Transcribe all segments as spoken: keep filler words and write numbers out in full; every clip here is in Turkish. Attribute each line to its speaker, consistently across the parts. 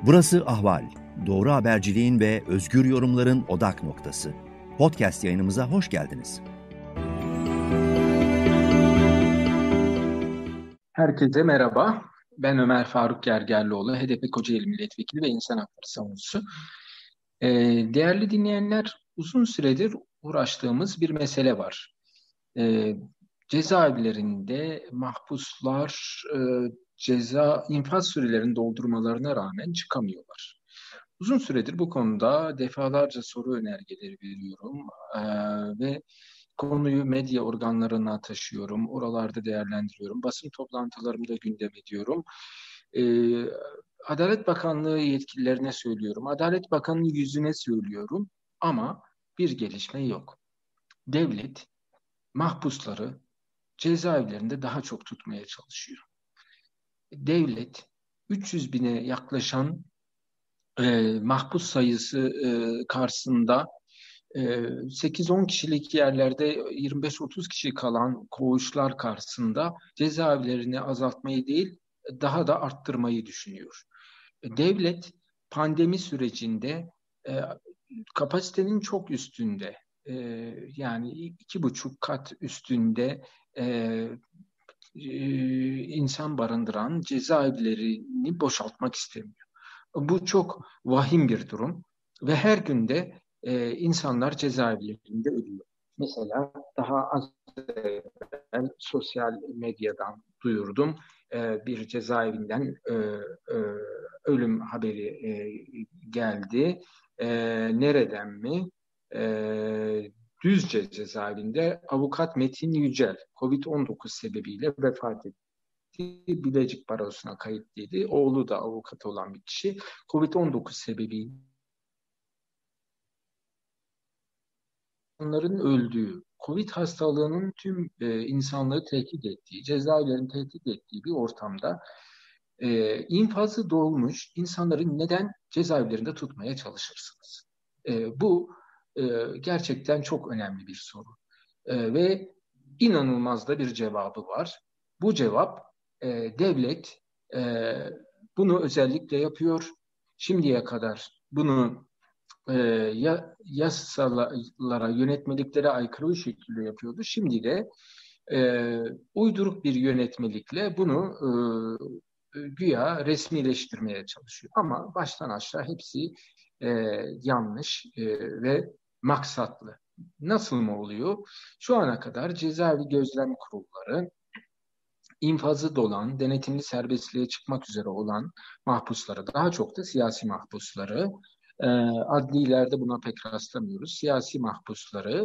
Speaker 1: Burası Ahval. Doğru haberciliğin ve özgür yorumların odak noktası. Podcast yayınımıza hoş geldiniz.
Speaker 2: Herkese merhaba. Ben Ömer Faruk Gergerlioğlu, H D P Kocaeli Milletvekili ve İnsan Hakları Savunucusu. Ee, değerli dinleyenler, uzun süredir uğraştığımız bir mesele var. Ee, cezaevlerinde mahpuslar e, ceza infaz sürelerini doldurmalarına rağmen çıkamıyorlar. Uzun süredir bu konuda defalarca soru önergeleri veriyorum ee, ve konuyu medya organlarına taşıyorum, oralarda değerlendiriyorum, basın toplantılarımda gündem ediyorum. Ee, Adalet Bakanlığı yetkililerine söylüyorum, Adalet Bakanı'nın yüzüne söylüyorum ama bir gelişme yok. Devlet mahpusları cezaevlerinde daha çok tutmaya çalışıyor. Devlet üç yüz bine yaklaşan e, mahpus sayısı e, karşısında e, sekiz on kişilik yerlerde yirmi beş otuz kişi kalan koğuşlar karşısında cezaevlerini azaltmayı değil daha da arttırmayı düşünüyor. Devlet pandemi sürecinde e, kapasitenin çok üstünde e, yani iki buçuk kat üstünde e, e, insan barındıran cezaevlerini boşaltmak istemiyor. Bu çok vahim bir durum ve her günde e, insanlar cezaevlerinde ölüyor. Mesela daha az evvel sosyal medyadan duyurdum. E, bir cezaevinden e, e, ölüm haberi e, geldi. E, nereden mi? E, Düzce cezaevinde avukat Metin Yücel kovid on dokuz sebebiyle vefat etti. Bilecik Barosu'na kayıtlıydı. Oğlu da avukat olan bir kişi. kovid on dokuz sebebiyle onların öldüğü, Covid hastalığının tüm e, insanlığı tehdit ettiği, cezaevlerini tehdit ettiği bir ortamda e, infazı dolmuş insanları neden cezaevlerinde tutmaya çalışırsınız? E, bu e, gerçekten çok önemli bir soru. E, ve inanılmaz da bir cevabı var. Bu cevap e, devlet e, bunu özellikle yapıyor. Şimdiye kadar bunu e, ya, yasalara, yönetmeliklere aykırı bir şekilde yapıyordu. Şimdi de e, uyduruk bir yönetmelikle bunu e, güya resmileştirmeye çalışıyor. Ama baştan aşağı hepsi e, yanlış e, ve maksatlı. Nasıl mı oluyor? Şu ana kadar cezaevi gözlem kurulları infazı dolan, denetimli serbestliğe çıkmak üzere olan mahpusları, daha çok da siyasi mahpusları, e, adlilerde buna pek rastlamıyoruz, siyasi mahpusları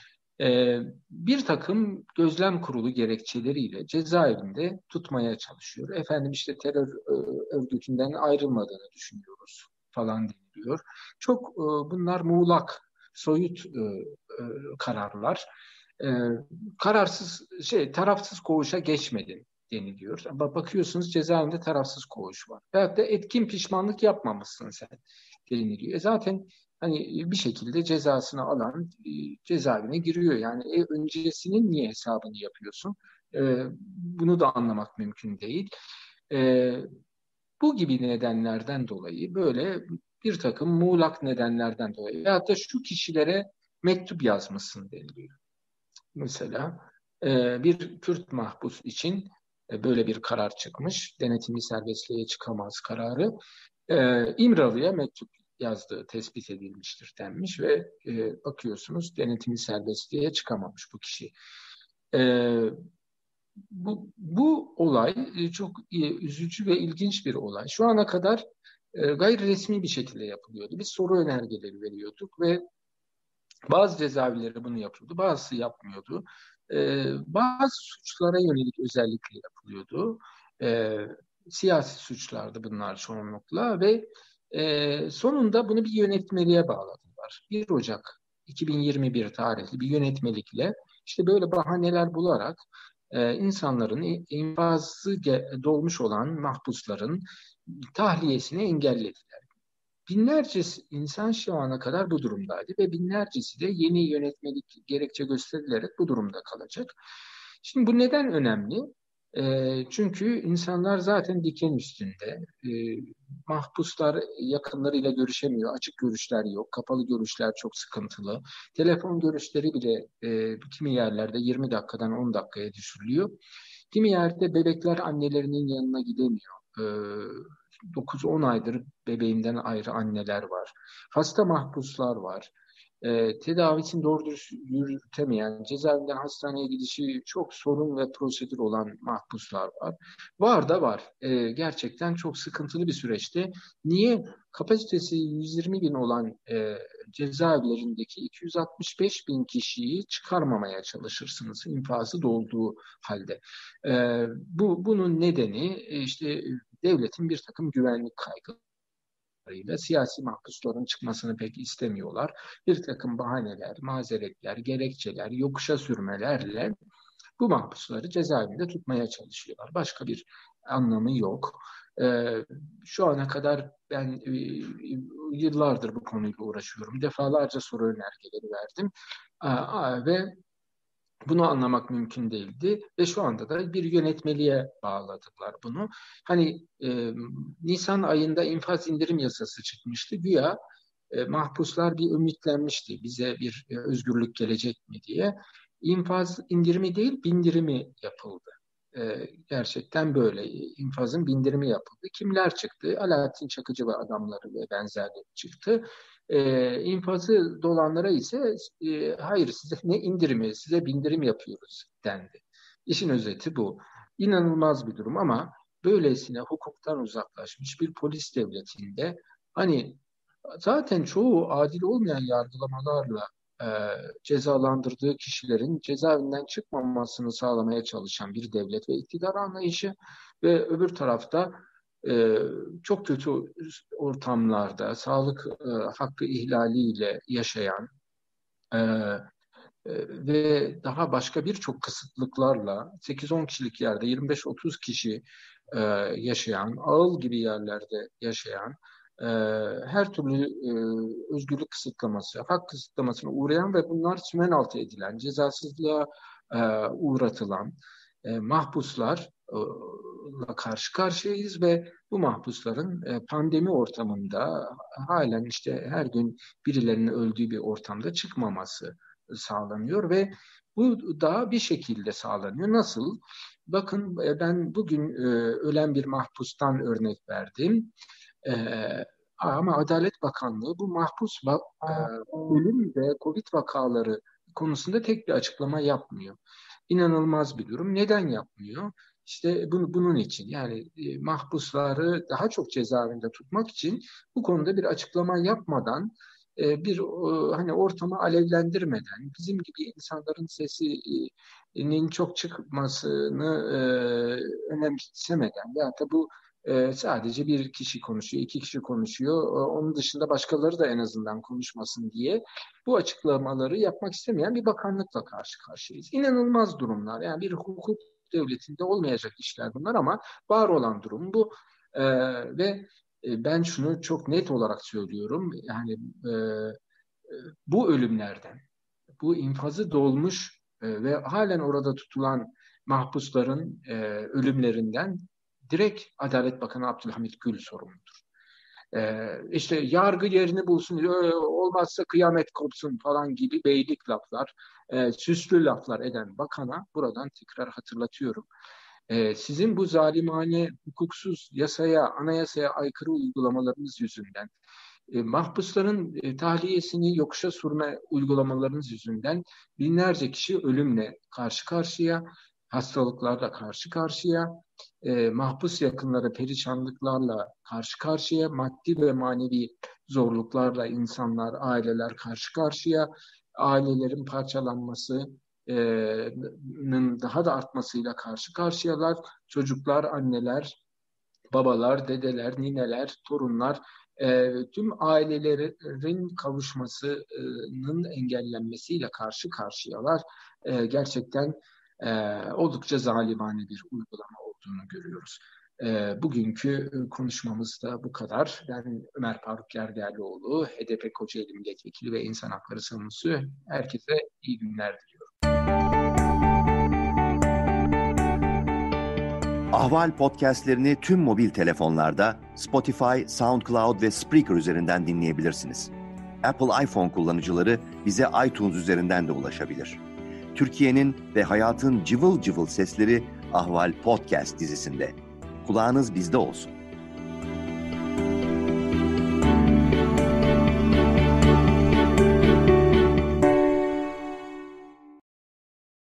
Speaker 2: e, bir takım gözlem kurulu gerekçeleriyle cezaevinde tutmaya çalışıyor. Efendim işte terör e, örgütünden ayrılmadığını düşünüyoruz falan deniliyor. Çok e, bunlar muğlak, soyut e, e, kararlar. E, Kararsız şey tarafsız koğuşa geçmedi deniliyor. Ama bakıyorsunuz cezaevinde tarafsız koğuş var. Veyahut da etkin pişmanlık yapmamışsın sen deniliyor. E zaten hani bir şekilde cezasını alan e, cezaevine giriyor. Yani e, öncesinin niye hesabını yapıyorsun? E, bunu da anlamak mümkün değil. E, Bu gibi nedenlerden dolayı böyle bir takım muğlak nedenlerden dolayı veyahut da şu kişilere mektup yazmışsın deniliyor. Mesela e, bir Kürt mahpus için e, böyle bir karar çıkmış. Denetimli serbestliğe çıkamaz kararı. E, İmralı'ya mektup yazdığı tespit edilmiştir denmiş ve e, bakıyorsunuz denetimli serbestliğe çıkamamış bu kişi. E, bu, bu olay e, çok e, üzücü ve ilginç bir olay. Şu ana kadar e, gayri resmi bir şekilde yapılıyordu. Biz soru önergeleri veriyorduk ve bazı cezaevleri bunu yapıyordu, bazısı yapmıyordu. Ee, bazı suçlara yönelik özellikle yapılıyordu. Ee, Siyasi suçlardı bunlar çoğunlukla ve e, sonunda bunu bir yönetmeliğe bağladılar. bir Ocak iki bin yirmi bir tarihli bir yönetmelikle işte böyle bahaneler bularak e, insanların infazı dolmuş olan mahpusların tahliyesini engellediler. Binlerce insan şu ana kadar bu durumdaydı ve binlercesi de yeni yönetmelik gerekçe gösterilerek bu durumda kalacak. Şimdi bu neden önemli? E, çünkü insanlar zaten diken üstünde. E, mahpuslar yakınlarıyla görüşemiyor. Açık görüşler yok. Kapalı görüşler çok sıkıntılı. Telefon görüşleri bile e, kimi yerlerde yirmi dakikadan on dakikaya düşürülüyor. Kimi yerde bebekler annelerinin yanına gidemiyor. E, dokuz on aydır bebeğinden ayrı anneler var. Hasta mahpuslar var. E, tedavisini doğru dürüst yürütemeyen, cezaevinden hastaneye gidişi çok sorun ve prosedür olan mahpuslar var. Var da var. E, gerçekten çok sıkıntılı bir süreçte. Niye? Kapasitesi yüz yirmi bin olan e, cezaevlerindeki iki yüz altmış beş bin kişiyi çıkarmamaya çalışırsınız infazı dolduğu halde. E, bu bunun nedeni e, işte devletin bir takım güvenlik kaygıları, siyasi mahpusların çıkmasını pek istemiyorlar. Bir takım bahaneler, mazeretler, gerekçeler, yokuşa sürmelerle bu mahpusları cezaevinde tutmaya çalışıyorlar. Başka bir anlamı yok. Ee, şu ana kadar ben e, yıllardır bu konuyla uğraşıyorum. Defalarca soru önergeleri verdim. Aa, ve bunu anlamak mümkün değildi ve şu anda da bir yönetmeliğe bağladılar bunu. Hani e, Nisan ayında infaz indirim yasası çıkmıştı. Güya e, mahpuslar bir ümitlenmişti. Bize bir e, özgürlük gelecek mi diye. İnfaz indirimi değil, bindirimi yapıldı. E, gerçekten böyle. İnfazın bindirimi yapıldı. Kimler çıktı? Alaaddin Çakıcı ve adamları ve benzerleri çıktı. E, infazı dolanlara ise e, hayır size ne indirimi, size bindirim yapıyoruz dendi. İşin özeti bu. İnanılmaz bir durum ama böylesine hukuktan uzaklaşmış bir polis devletinde hani zaten çoğu adil olmayan yargılamalarla e, cezalandırdığı kişilerin cezaevinden çıkmamasını sağlamaya çalışan bir devlet ve iktidar anlayışı ve öbür tarafta e, çok kötü ortamlarda sağlık e, hakkı ihlaliyle yaşayan e, e, ve daha başka birçok kısıtlıklarla sekiz on kişilik yerde yirmi beş otuz kişi e, yaşayan, ağıl gibi yerlerde yaşayan, e, her türlü e, özgürlük kısıtlaması, hak kısıtlamasına uğrayan ve bunlar sümen altı edilen, cezasızlığa e, uğratılan e, mahpuslarla karşı karşıyayız ve bu mahpusların e, pandemi ortamında halen işte her gün birilerinin öldüğü bir ortamda çıkmaması sağlanıyor ve bu da bir şekilde sağlanıyor. Nasıl? Bakın ben bugün e, ölen bir mahpustan örnek verdim. E, ama Adalet Bakanlığı bu mahpus e, ölüm ve Covid vakaları konusunda tek bir açıklama yapmıyor. İnanılmaz bir durum. Neden yapmıyor? İşte bunu, bunun için yani e, mahpusları daha çok cezaevinde tutmak için bu konuda bir açıklama yapmadan e, bir e, hani ortamı alevlendirmeden bizim gibi insanların sesinin çok çıkmasını e, önemsemeden ya da bu e, sadece bir kişi konuşuyor, iki kişi konuşuyor. Onun dışında başkaları da en azından konuşmasın diye bu açıklamaları yapmak istemeyen bir bakanlıkla karşı karşıyayız. İnanılmaz durumlar. Yani bir hukuk devletinde olmayacak işler bunlar ama var olan durum bu. E, ve e, ben şunu çok net olarak söylüyorum. Yani e, bu ölümlerden, bu infazı dolmuş e, ve halen orada tutulan mahpusların e, ölümlerinden direkt Adalet Bakanı Abdülhamit Gül sorumludur. E, işte yargı yerini bulsun, e, olmazsa kıyamet kopsun falan gibi beylik laflar, e, süslü laflar eden bakana buradan tekrar hatırlatıyorum. E, sizin bu zalimane, hukuksuz yasaya, anayasaya aykırı uygulamalarınız yüzünden e, mahpusların e, tahliyesini yokuşa sürme uygulamalarınız yüzünden binlerce kişi ölümle karşı karşıya, hastalıklarla karşı karşıya, e, mahpus yakınları perişanlıklarla karşı karşıya, maddi ve manevi zorluklarla insanlar, aileler karşı karşıya, ailelerin parçalanmasının daha da artmasıyla karşı karşıyalar, çocuklar, anneler, babalar, dedeler, nineler, torunlar, e, tüm ailelerin kavuşmasının engellenmesiyle karşı karşıyalar. E, gerçekten e, oldukça zalimane bir uygulama olduğunu görüyoruz. E, bugünkü konuşmamız da bu kadar. Ben Ömer Faruk Gergerlioğlu, H D P Kocaeli Milletvekili ve İnsan Hakları Savunucusu. Herkese iyi günler diliyorum.
Speaker 1: Ahval podcastlerini tüm mobil telefonlarda Spotify, SoundCloud ve Spreaker üzerinden dinleyebilirsiniz. Apple iPhone kullanıcıları bize iTunes üzerinden de ulaşabilir. Türkiye'nin ve hayatın cıvıl cıvıl sesleri Ahval Podcast dizisinde. Kulağınız bizde olsun.